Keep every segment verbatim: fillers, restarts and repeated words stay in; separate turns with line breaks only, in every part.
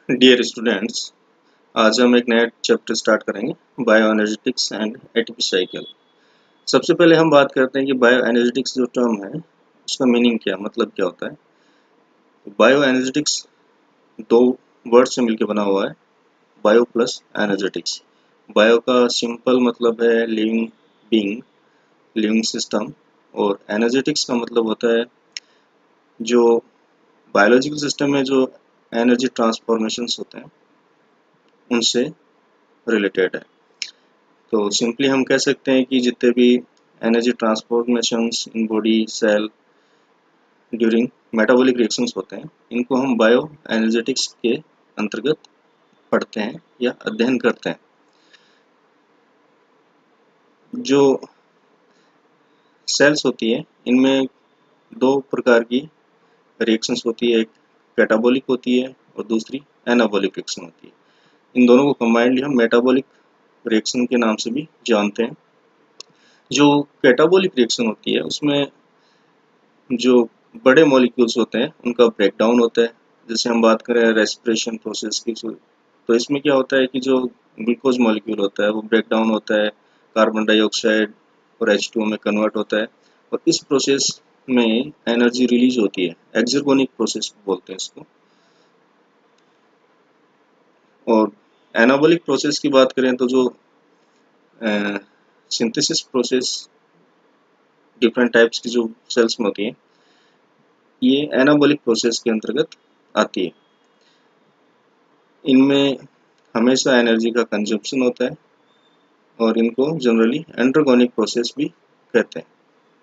Dear students, आज हम एक नया चैप्टर स्टार्ट करेंगे, bio energetics and ATP cycle. सबसे पहले हम बात करते हैं कि बायो एनर्जेटिक्स जो टर्म है उसका मीनिंग क्या, मतलब क्या होता है। बायो एनर्जेटिक्स दो वर्ड से मिलकर बना हुआ है, बायो प्लस एनर्जेटिक्स। बायो का सिंपल मतलब है लिविंग बीइंग, लिविंग सिस्टम, और एनर्जेटिक्स का मतलब होता है जो बायोलॉजिकल सिस्टम में जो एनर्जी ट्रांसफॉर्मेशंस होते हैं उनसे रिलेटेड है। तो सिंपली हम कह सकते हैं कि जितने भी energy transformations in body cell during metabolic reactions होते हैं, इनको हम बायो एनर्जेटिक्स के अंतर्गत पढ़ते हैं या अध्ययन करते हैं। जो सेल्स होती है इनमें दो प्रकार की रिएक्शंस होती है, एक कैटाबॉलिक होती है और दूसरी एनाबॉलिक रिएक्शन होती है। इन दोनों को कंबाइंडली हम मेटाबॉलिक रिएक्शन के नाम से भी जानते हैं। जो कैटाबॉलिक रिएक्शन होती है उसमें जो बड़े मॉलिक्यूल्स होते हैं उनका ब्रेकडाउन होता है। जैसे हम बात करें रेस्पिरेशन प्रोसेस की, तो इसमें क्या होता है कि जो ग्लूकोज मॉलिक्यूल होता है वो ब्रेकडाउन होता है, कार्बन डाइऑक्साइड और एच टू ओ में कन्वर्ट होता है, और इस प्रोसेस में एनर्जी रिलीज होती है। एक्सर्गोनिक प्रोसेस बोलते हैं इसको। और एनाबॉलिक प्रोसेस की बात करें तो जो सिंथेसिस प्रोसेस डिफरेंट टाइप्स की जो सेल्स में होती है, ये एनाबॉलिक प्रोसेस के अंतर्गत आती है। इनमें हमेशा एनर्जी का कंजप्शन होता है और इनको जनरली एंड्रोगोनिक प्रोसेस भी कहते हैं।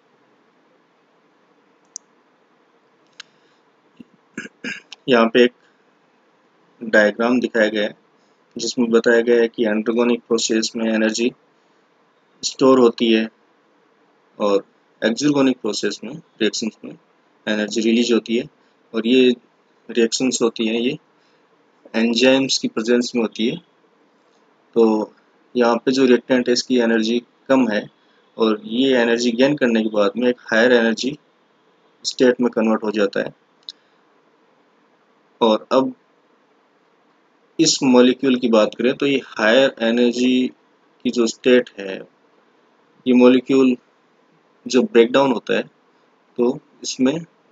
यहाँ पे एक डायग्राम दिखाया गया है जिसमें बताया गया है कि एंड्रोगोनिक प्रोसेस में एनर्जी स्टोर होती है और एक्सर्गोनिक प्रोसेस में रिएक्शंस में एनर्जी रिलीज होती है। और ये रिएक्शंस होती हैं ये एंजाइम्स की प्रेजेंस में होती है। तो यहाँ पे जो रिएक्टेंट है इसकी एनर्जी कम है और ये एनर्जी गेन करने के बाद में एक हायर एनर्जी स्टेट में कन्वर्ट हो जाता है। और अब इस मॉलिक्यूल की बात करें तो ये हायर एनर्जी की जो स्टेट है, ये मॉलिक्यूल जो ब्रेकडाउन होता है तो इसमें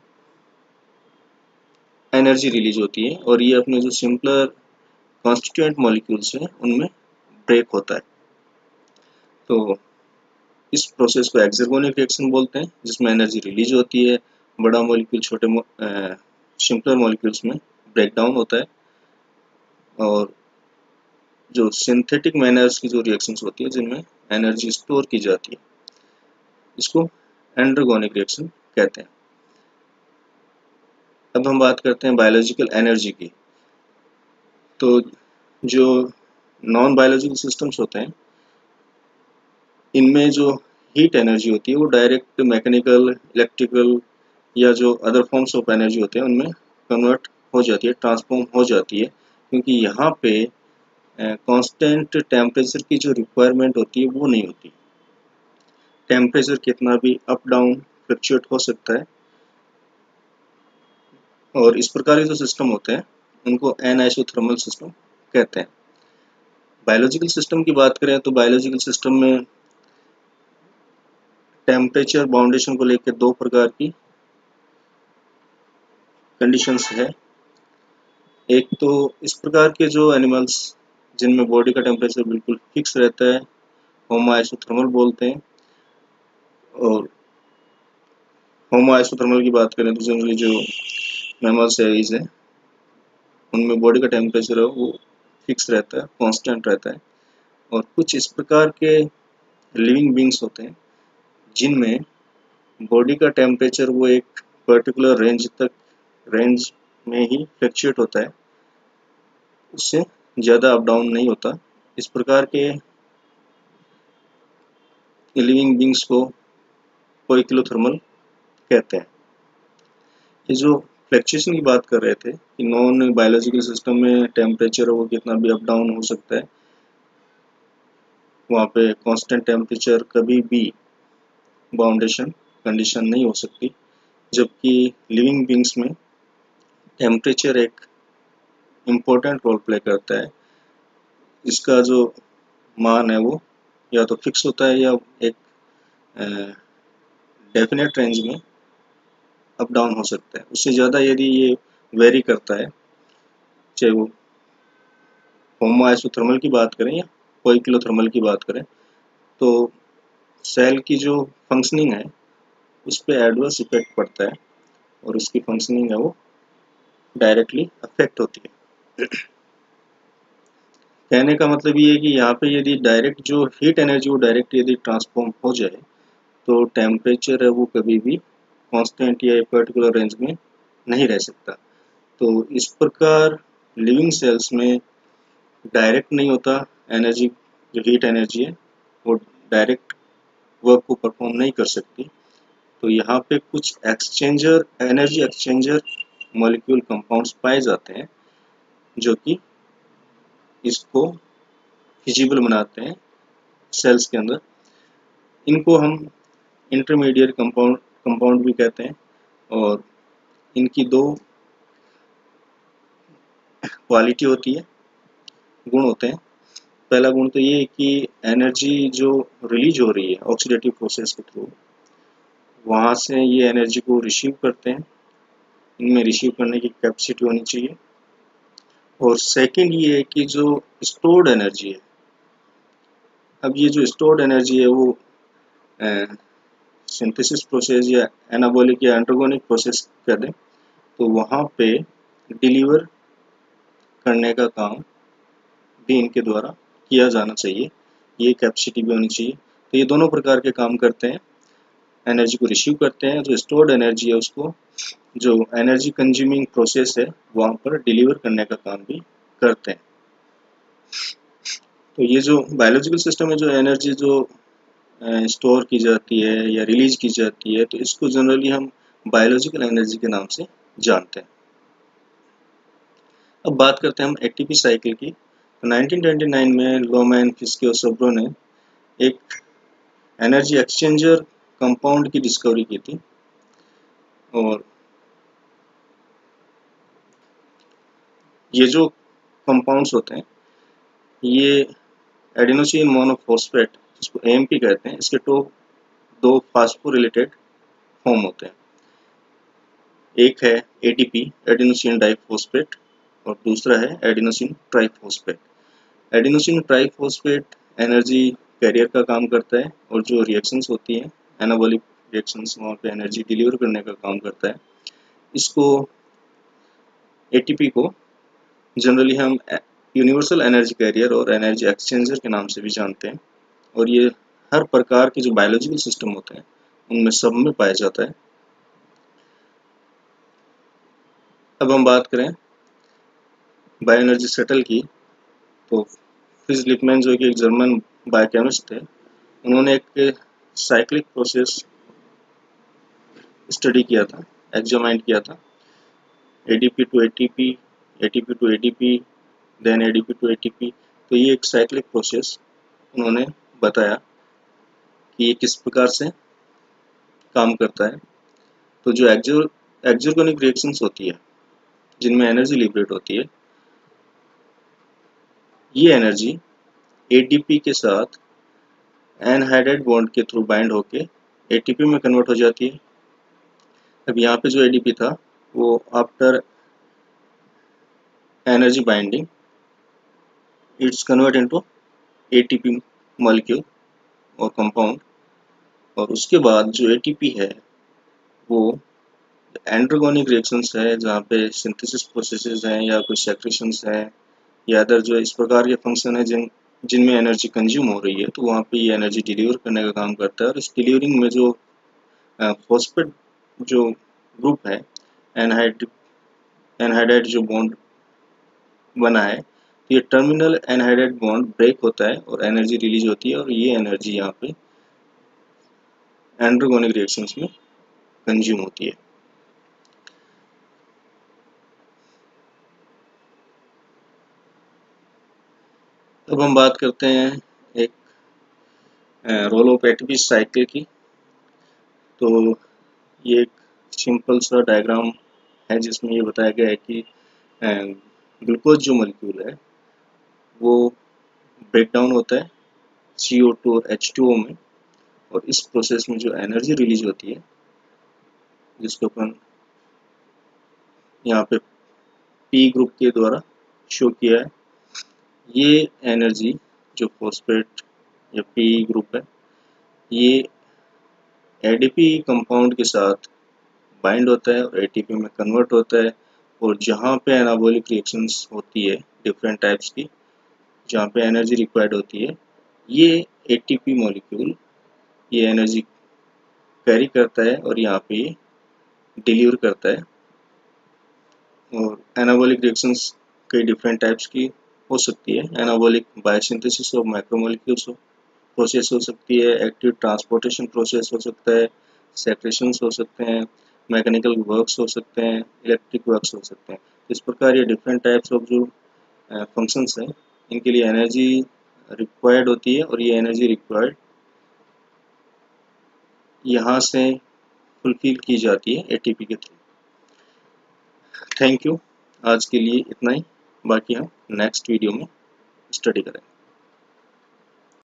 एनर्जी रिलीज होती है और ये अपने जो सिंपलर कॉन्स्टिट्यूएंट मॉलिक्यूल्स हैं उनमें ब्रेक होता है। तो इस प्रोसेस को एक्सर्गोनिक रिएक्शन बोलते हैं, जिसमें एनर्जी रिलीज होती है, बड़ा मॉलिक्यूल छोटे सिंपलर मॉलिक्यूल्स में ब्रेकडाउन होता है, और जो सिंथेटिक मैनर्स की जो रिएक्शंस होती है जिनमें एनर्जी स्टोर की जाती है, इसको एंड्रोगोनिक रिएक्शन कहते हैं। अब हम बात करते हैं बायोलॉजिकल एनर्जी की। तो जो नॉन बायोलॉजिकल सिस्टम्स होते हैं इनमें जो हीट एनर्जी होती है वो डायरेक्ट मैकेनिकल, इलेक्ट्रिकल या जो अदर फॉर्म्स ऑफ एनर्जी होते हैं उनमें कन्वर्ट हो जाती है, ट्रांसफॉर्म हो जाती है, क्योंकि यहाँ पे कांस्टेंट टेम्परेचर की जो रिक्वायरमेंट होती है वो नहीं होती। टेम्परेचर कितना भी अप डाउन फ्लक्चुएट हो सकता है, और इस प्रकार के जो सिस्टम होते हैं उनको एनआइसोथर्मल सिस्टम कहते हैं। बायोलॉजिकल सिस्टम की बात करें तो बायोलॉजिकल सिस्टम में टेम्परेचर बाउंडेशन को लेकर दो प्रकार की कंडीशंस है। एक तो इस प्रकार के जो एनिमल्स जिनमें बॉडी का टेम्परेचर बिल्कुल फिक्स रहता है, होमो आइसोथर्मल बोलते हैं। और होमो आइसोथर्मल की बात करें तो जनरली जो मैमल्स है है उनमें बॉडी का टेम्परेचर है वो फिक्स रहता है, कांस्टेंट रहता है। और कुछ इस प्रकार के लिविंग बींग्स होते हैं जिनमें बॉडी का टेम्परेचर वो एक पर्टिकुलर रेंज तक रेंज में ही फ्लक्चुएट होता है, उससे ज़्यादा अप डाउन नहीं होता। इस प्रकार के लिविंग बींग्स को पोइकिलोथर्मल कहते हैं। ये जो फ्लक्चुएशन की बात कर रहे थे कि नॉन बायोलॉजिकल सिस्टम में टेम्परेचर वो कितना भी अप डाउन हो सकता है, वहाँ पे कांस्टेंट टेम्परेचर कभी भी बाउंडेशन कंडीशन नहीं हो सकती। जबकि लिविंग बींग्स में टेम्परेचर एक इम्पोर्टेंट रोल प्ले करता है। इसका जो मान है वो या तो फिक्स होता है या एक डेफिनेट रेंज में अप डाउन हो सकता है। उससे ज़्यादा यदि ये वेरी करता है, चाहे वो होमो आइसोथर्मल की बात करें या पोइकिलोथर्मल की बात करें, तो सेल की जो फंक्शनिंग है उस पर एडवर्स इफेक्ट पड़ता है और उसकी फंक्शनिंग है वो डायरेक्टली अफेक्ट होती है। कहने का मतलब ये है कि यहाँ पे यदि डायरेक्ट जो हीट एनर्जी वो डायरेक्ट यदि ट्रांसफॉर्म हो जाए तो टेम्परेचर है वो कभी भी कांस्टेंट या पर्टिकुलर रेंज में नहीं रह सकता। तो इस प्रकार लिविंग सेल्स में डायरेक्ट नहीं होता, एनर्जी जो हीट एनर्जी है वो डायरेक्ट वर्क को परफॉर्म नहीं कर सकती। तो यहाँ पे कुछ exchanger energy exchanger molecule compounds पाए जाते हैं जो कि इसको फिजिबल बनाते हैं सेल्स के अंदर। इनको हम इंटरमीडिएट कंपाउंड कंपाउंड भी कहते हैं और इनकी दो क्वालिटी होती है, गुण होते हैं। पहला गुण तो ये है कि एनर्जी जो रिलीज हो रही है ऑक्सीडेटिव प्रोसेस के थ्रू, वहाँ से ये एनर्जी को रिसीव करते हैं। इनमें रिसीव करने की कैपेसिटी होनी चाहिए। और सेकंड ये है कि जो स्टोर्ड एनर्जी है, अब ये जो स्टोर्ड एनर्जी है वो सिंथेसिस प्रोसेस या एनाबॉलिक या एंड्रोगोनिक प्रोसेस कर दें तो वहाँ पे डिलीवर करने का काम भी इनके द्वारा किया जाना चाहिए, ये कैपेसिटी भी होनी चाहिए। तो ये दोनों प्रकार के काम करते हैं, एनर्जी को रिसीव करते हैं, जो स्टोर्ड एनर्जी है उसको जो एनर्जी कंज्यूमिंग प्रोसेस है वहाँ पर डिलीवर करने का काम भी करते हैं। तो ये जो बायोलॉजिकल सिस्टम है, जो एनर्जी जो स्टोर की जाती है या रिलीज की जाती है, तो इसको जनरली हम बायोलॉजिकल एनर्जी के नाम से जानते हैं। अब बात करते हैं हम एटीपी साइकिल की। तो नाइनटीन ट्वेंटी नाइन में लोमैन, फिस्के और सोब्रो ने एक एनर्जी एक्सचेंजर कंपाउंड की डिस्कवरी की थी और ये जो कंपाउंड्स होते हैं ये एडिनोसिन मोनोफॉस्फेट, जिसको एएमपी कहते हैं, इसके तो दो फास्फोरिलेटेड फॉर्म होते हैं। एक है एटीपी एडिनोसिन डाइफॉस्फेट और दूसरा है adenosine triphosphate. Adenosine triphosphate energy carrier का काम करता है और जो रिएक्शंस होती हैं एनाबॉलिक रिएक्शंस, वहाँ पे एनर्जी डिलीवर करने का काम करता है। इसको एटीपी को जनरली हम यूनिवर्सल एनर्जी कैरियर और एनर्जी एक्सचेंजर के नाम से भी जानते हैं और ये हर प्रकार के जो बायोलॉजिकल सिस्टम होते हैं उनमें सब में पाया जाता है। अब हम बात करें बायोएनर्जी शटल की, तो फ्रिट्ज लिपमैन जो कि एक जर्मन बायोकेमिस्ट थे, उन्होंने एक साइक्लिक प्रोसेस स्टडी किया था, एग्जामाइन किया था, ADP to ATP, ATP to ADP, then ADP to ATP. तो ये एक साइक्लिक प्रोसेस उन्होंने बताया कि ये किस प्रकार से काम करता है। तो जो एक्सो एक्सोर्गोनिक रिएक्शंस होती है जिनमें एनर्जी लिबरेट होती है, ये एनर्जी एटीपी के साथ एनहाइड्राइड बॉन्ड के थ्रू बाइंड होके एटीपी में कन्वर्ट हो जाती है। अब यहाँ पे जो एडीपी था वो after energy binding its convert into ATP molecule और कंपाउंड, और उसके बाद जो एटीपी है वो एंड्रोगोनिक रिएक्शंस है जहाँ पे सिंथेसिस प्रोसेसेस हैं या कुछ सेक्रेशंस हैं या अदर जो इस प्रकार के फंक्शन है जिन जिनमें एनर्जी कंज्यूम हो रही है, तो वहाँ पे ये एनर्जी डिलीवर करने का काम करता है। और इस डिलीवरिंग में जो फॉस्फेट जो ग्रुप है, एनहाइड एनहाइड्राइड जो बॉन्ड बना है, तो ये टर्मिनल एनहाइड्राइड बॉन्ड ब्रेक होता है और एनर्जी रिलीज होती है और ये एनर्जी यहाँ पे एंड्रोगोनिक रिएक्शंस में कंज्यूम होती है। अब हम बात करते हैं एक रोल ऑफ एटीपी साइकिल की। तो ये एक सिंपल सा डायग्राम है जिसमें ये बताया गया है कि ग्लूकोज जो मॉलिक्यूल है वो ब्रेक डाउन होता है सी ओ टू और एच टू ओ में, और इस प्रोसेस में जो एनर्जी रिलीज होती है जिसको अपन यहाँ पे पी ग्रुप के द्वारा शो किया है, ये एनर्जी जो फॉस्फेट या पी ग्रुप है ये एडीपी कंपाउंड के साथ बाइंड होता है और एटीपी में कन्वर्ट होता है, और जहाँ पे एनाबॉलिक रिएक्शंस होती है डिफरेंट टाइप्स की, जहाँ पे एनर्जी रिक्वायर्ड होती है, ये एटीपी मॉलिक्यूल ये एनर्जी कैरी करता है और यहाँ पे डिलीवर करता है। और एनाबॉलिक रिएक्शंस कई डिफरेंट टाइप्स की हो सकती है। Anabolic biosynthesis of macromolecules process हो सकती है, एक्टिव ट्रांसपोर्टेशन प्रोसेस हो सकता है, सेक्रेशंस हो सकते हैं, मैकेनिकल वर्क्स हो सकते हैं, इलेक्ट्रिक वर्क्स हो सकते हैं। तो इस प्रकार ये डिफरेंट टाइप्स ऑफ जो फंक्शंस हैं इनके लिए एनर्जी रिक्वायर्ड होती है, और ये एनर्जी रिक्वायर्ड यहाँ से फुलफिल की जाती है एटीपी के थ्रू। थैंक यू, आज के लिए इतना ही, बाकी हम नेक्स्ट वीडियो में स्टडी करेंगे।